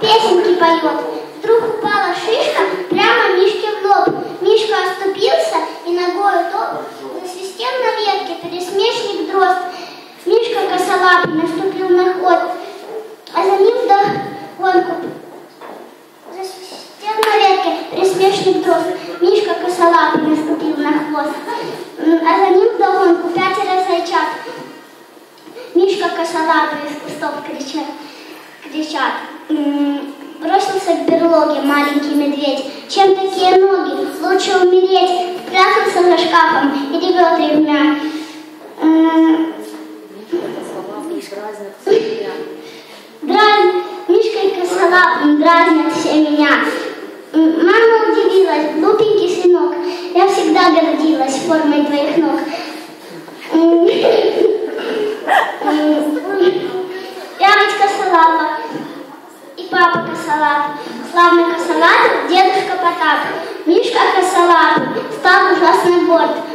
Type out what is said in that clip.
песенки поет. Вдруг упала шишка прямо Мишке в лоб. Мишка оступился и ногою топ засвистел на ветке пересмешник дрозд. Мишка косолапый наступил на хвост, а за ним вдогонку засвистел на ветке пересмешник дрозд. Мишка косолапый наступил на хвост, а за ним вдогонку 5 зайчат. Мишка косолапый из кустов кричат. Бросился к берлоге маленький медведь. Чем такие ноги? Лучше умереть. Спрятался за шкафом и ревет ревмя. Мишкой косолапым дразнят все меня. Мама удивилась, глупенький сынок. Я всегда гордилась формой твоих ног. Я ведь косолапа. И папа косолап, славный косолап, дедушка Потап. Мишка косолап стал ужасно горд.